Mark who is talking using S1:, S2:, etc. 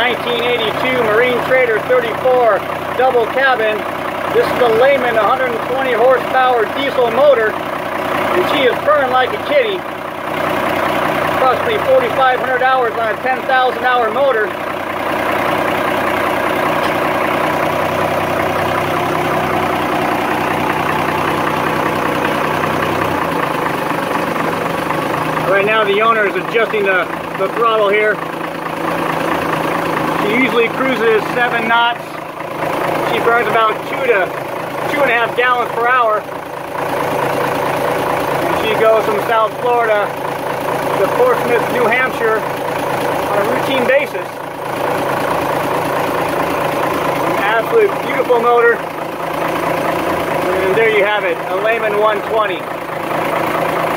S1: 1982 Marine Trader 34 double cabin. This is the Leman 120 horsepower diesel motor, and she is purring like a kitty. Approximately 4,500 hours on a 10,000 hour motor. Right now the owner is adjusting the throttle here. She usually cruises 7 knots. She burns about 2 to 2.5 gallons per hour. And she goes from South Florida to Portsmouth, New Hampshire on a routine basis. An absolute beautiful motor. And there you have it, a Leman 120.